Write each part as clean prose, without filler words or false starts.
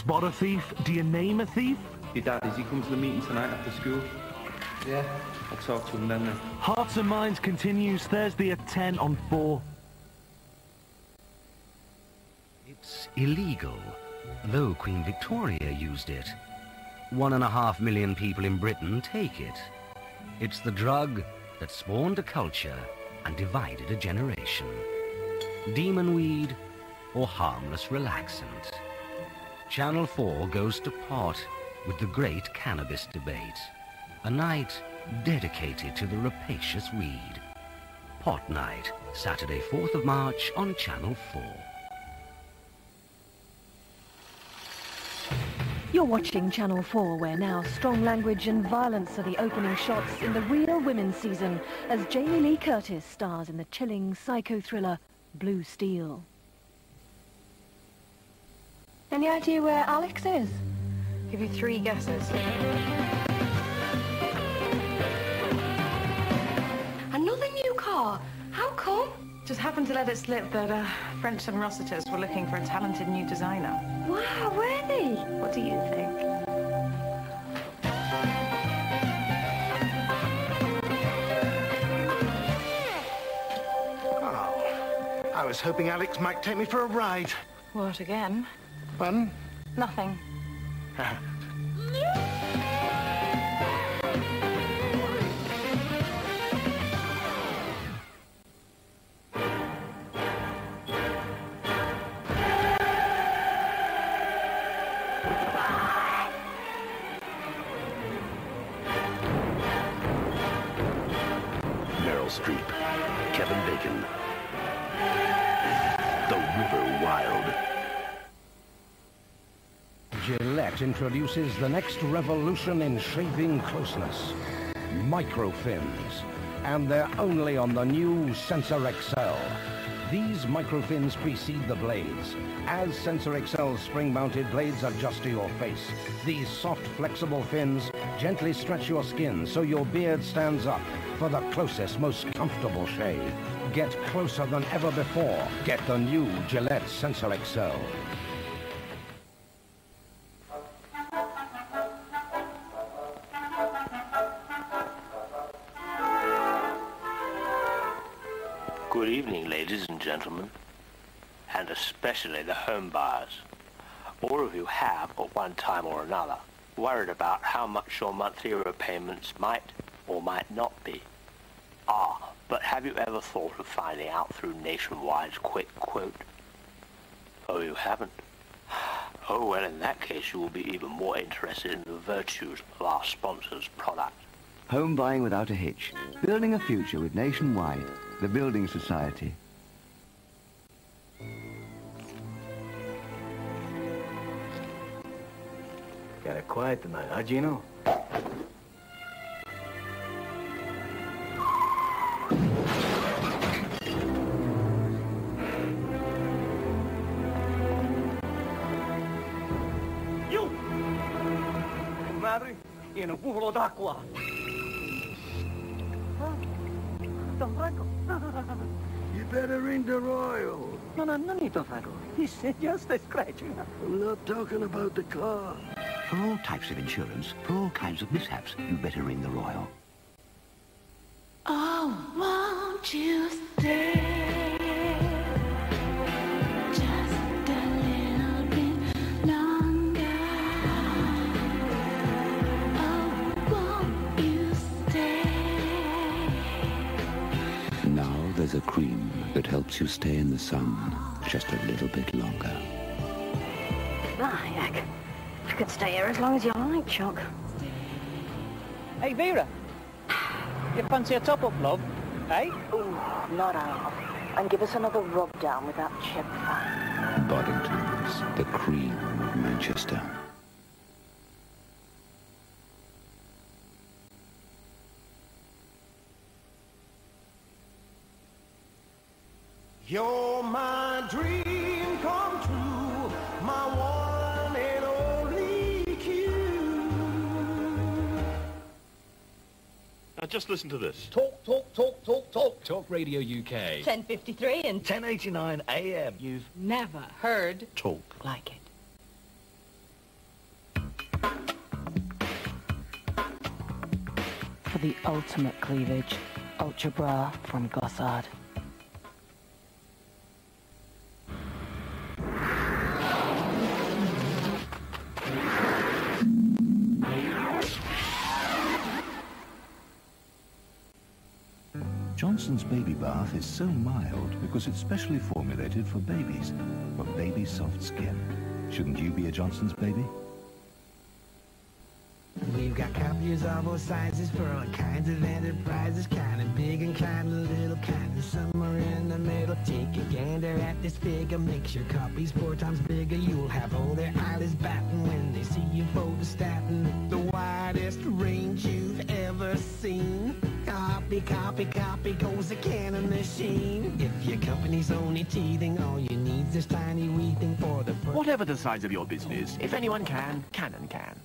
spot a thief? Do you name a thief? Your dad, is he come to the meeting tonight after school? Yeah, I'll talk to him then. Hearts and Minds continues Thursday at 10 on 4. It's illegal, though Queen Victoria used it. 1.5 million people in Britain take it. It's the drug that spawned a culture and divided a generation. Demon weed or harmless relaxant. Channel 4 goes to pot with the great cannabis debate. A night dedicated to the rapacious weed. Pot Night, Saturday 4th of March on Channel 4. You're watching Channel 4, where now strong language and violence are the opening shots in the Real Women's season, as Jamie Lee Curtis stars in the chilling psycho-thriller Blue Steel. Any idea where Alex is? Give you 3 guesses. Another new car? How come? Just happened to let it slip that French and Rossiters were looking for a talented new designer. Wow, were they? What do you think? Oh, I was hoping Alex might take me for a ride. What, again? Fun? Nothing. Meryl Streep, Kevin Bacon, The River Wild. Gillette introduces the next revolution in shaving closeness. Microfins. And they're only on the new Sensor XL. These microfins precede the blades. As Sensor XL's spring-mounted blades adjust to your face, these soft, flexible fins gently stretch your skin so your beard stands up for the closest, most comfortable shave. Get closer than ever before. Get the new Gillette Sensor XL. Good evening, ladies and gentlemen, and especially the home buyers. All of you have, at one time or another, worried about how much your monthly repayments might or might not be. But have you ever thought of finding out through Nationwide's quick quote? Oh, you haven't? Oh, well, in that case, you will be even more interested in the virtues of our sponsor's product. Home buying without a hitch. Building a future with Nationwide, the building society. Got it quiet tonight, huh, Gino? You! Madre, in a buffalo d'acqua. You better ring the Royal. No, Nito Fago. He's just a scratching. I'm not talking about the car. For all types of insurance, for all kinds of mishaps, you better ring the Royal. Oh, won't you stay just a little bit longer? Oh, won't you stay? Now there's a cream that helps you stay in the sun just a little bit longer. Heck. You could stay here as long as you like, Chuck. Hey, Vera. You fancy a top-up, love? Eh? Ooh, not half. And give us another rub down with that chip fan. Boddington's, the cream of Manchester. You're my dream come true, my one and only Q. Now just listen to this. Talk. Talk Radio UK. 10:53 and 10:89 AM. You've never heard talk like it. the ultimate cleavage. Ultra Bra from Gossard. Johnson's Baby Bath is so mild because it's specially formulated for babies, for baby soft skin. Shouldn't you be a Johnson's baby? We've got copiers of all sizes for all kinds of enterprises, kind of big and kind of little, kind of somewhere in the middle. Take a gander at this figure, makes your copies 4 times bigger. You'll have all their eyelids batting when they see you photostating. The widest range you've ever seen. Copy, copy, copy goes a cannon machine. If your company's only teething, all you need is this tiny wee thing for the... Whatever the size of your business, if anyone can, Canon can.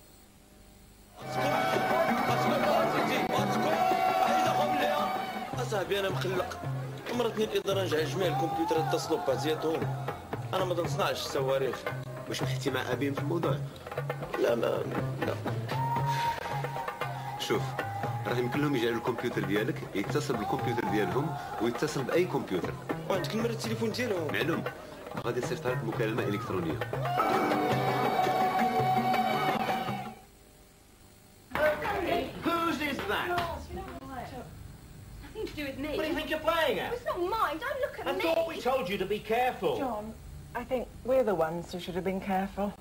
اصاحبي انا مخلق مرتني الاداره نجع جميع الكمبيوترات اتصلوا ببازياتهم. انا ما نصنعش الصواريخ. واش حكيتي مع ابيهم في الموضوع؟ لا لا. شوف راه يمكن لهم يجعلوا الكمبيوتر ديالك يتصل بالكمبيوتر ديالهم ويتصل باي كمبيوتر. وعندك نمرة التليفون ديالهم؟ معلوم. غادي تصيفط لك مكالمه الكترونيه. Whose is that? Nothing to do with me. What do you think you're playing at? It's not mine. Don't look at me. I thought we told you to be careful. John, I think we're the ones who should have been careful.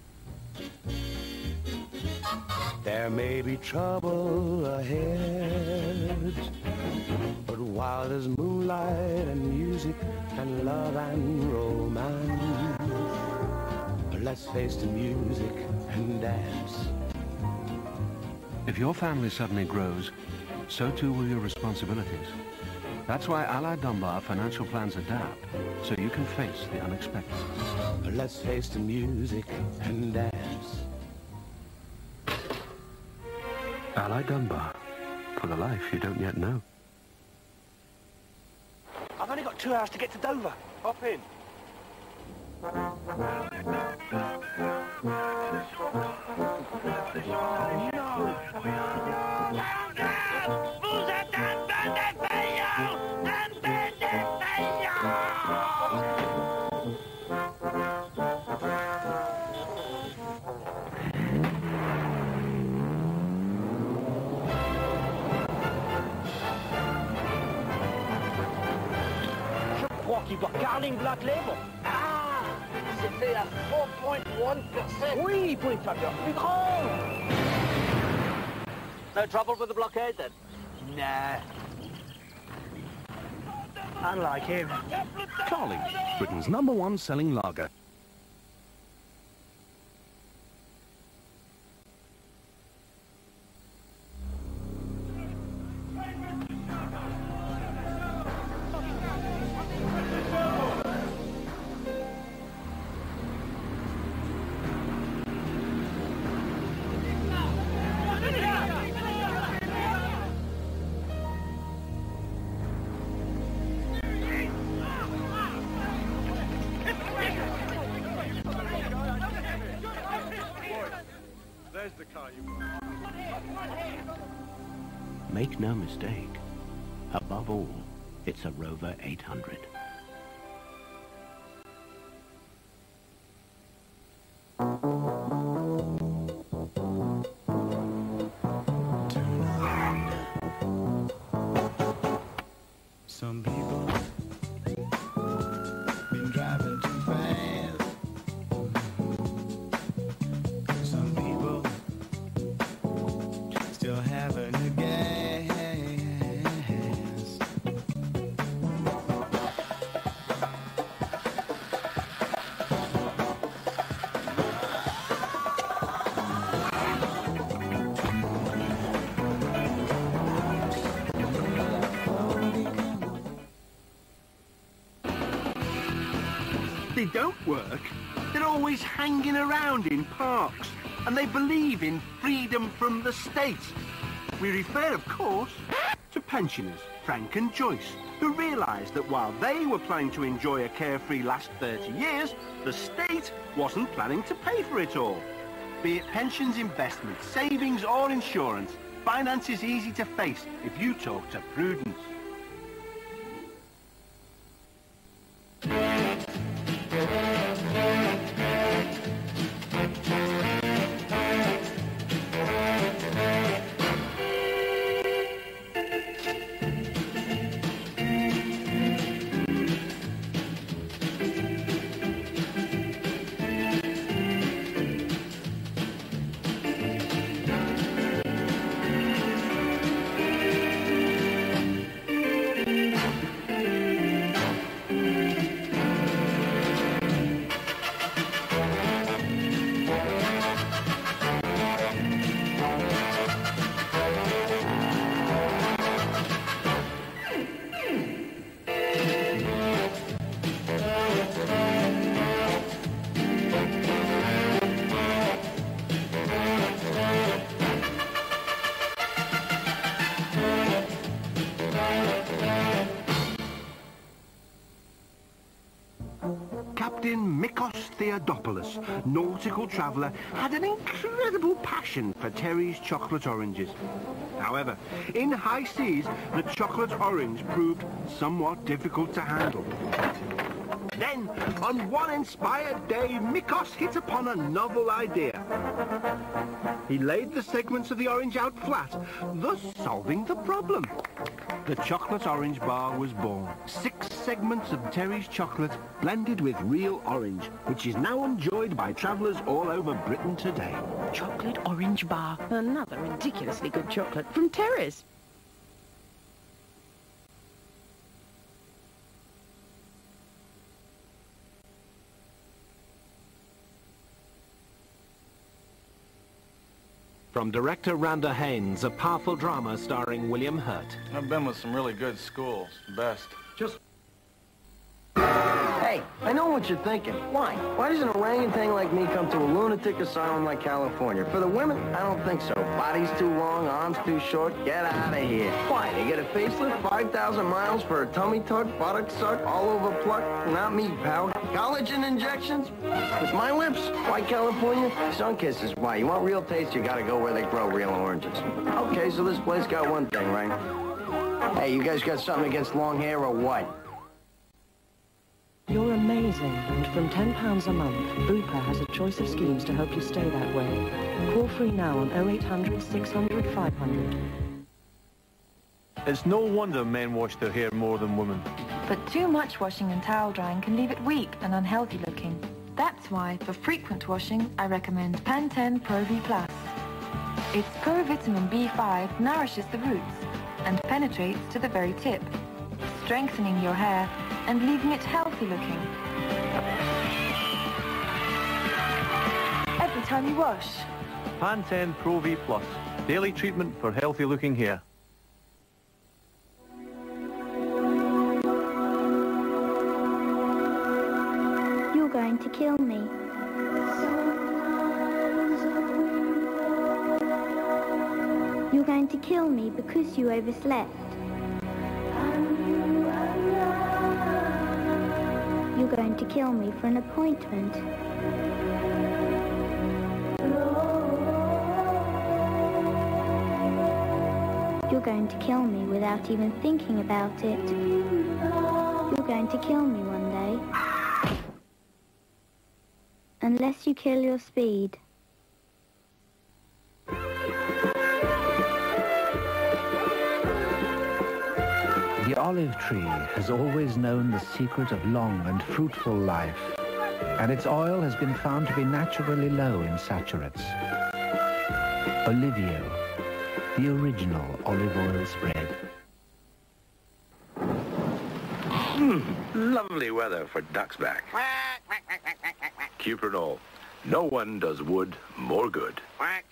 There may be trouble ahead, but while there's moonlight and music and love and romance, let's face the music and dance. If your family suddenly grows, so too will your responsibilities. That's why Allied Dunbar financial plans adapt, so you can face the unexpected. Let's face the music and dance. Allied Dunbar, for the life you don't yet know. I've only got 2 hours to get to Dover. Hop in. You've got Carling Black Label. Ah, c'est fait à 4.1%. Oui, pour les facteurs plus grands. No trouble with the blockade then? Nah. Unlike him. Carling, Britain's #1 selling lager. Make no mistake, above all, it's a Rover 800. Some people been driving too fast. Some people still having a gas. They don't work. They're always hanging around in parks, and they believe in freedom from the state. We refer, of course, to pensioners, Frank and Joyce, who realised that while they were planning to enjoy a carefree last 30 years, the state wasn't planning to pay for it all. Be it pensions, investments, savings or insurance, finance is easy to face if you talk to Prudence. Theodopoulos, nautical traveller, had an incredible passion for Terry's chocolate oranges. However, in high seas, the chocolate orange proved somewhat difficult to handle. Then, on one inspired day, Mikos hit upon a novel idea. He laid the segments of the orange out flat, thus solving the problem. The chocolate orange bar was born. 6 segments of Terry's chocolate blended with real orange, which is now enjoyed by travellers all over Britain today. Chocolate orange bar. Another ridiculously good chocolate from Terry's. From director Randa Haynes, a powerful drama starring William Hurt. I've been with some really good schools. Best. Just... Hey, I know what you're thinking. Why? Why does an orangutan like me come to a lunatic asylum like California? For the women, I don't think so. Body's too long, arms too short, get out of here. Why? They get a facelift, 5,000 miles for a tummy tuck, buttocks suck, all over pluck? Not me, pal. Collagen injections? With my lips? Why California? Sun kisses. Why? You want real taste, you gotta go where they grow real oranges. Okay, so this place got one thing, right? Hey, you guys got something against long hair or what? You're amazing, and from £10 a month, Bupa has a choice of schemes to help you stay that way. Call free now on 0800 600 500. It's no wonder men wash their hair more than women. But too much washing and towel drying can leave it weak and unhealthy looking. That's why, for frequent washing, I recommend Pantene Pro V+. Its pro-vitamin B5 nourishes the roots and penetrates to the very tip, strengthening your hair and leaving it healthy looking. Every time you wash. Pantene Pro V+. Daily treatment for healthy looking hair. You're going to kill me. You're going to kill me because you overslept. You're going to kill me for an appointment. You're going to kill me without even thinking about it. You're going to kill me one day. Unless you kill your speed. The olive tree has always known the secret of long and fruitful life, and its oil has been found to be naturally low in saturates. Olivio, the original olive oil spread. Lovely weather for duck's back. Cuprinol. No one does wood more good.